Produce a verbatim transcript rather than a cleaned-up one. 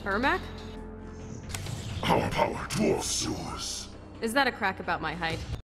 Ermac? Our power dwarfs yours. Is that a crack about my height?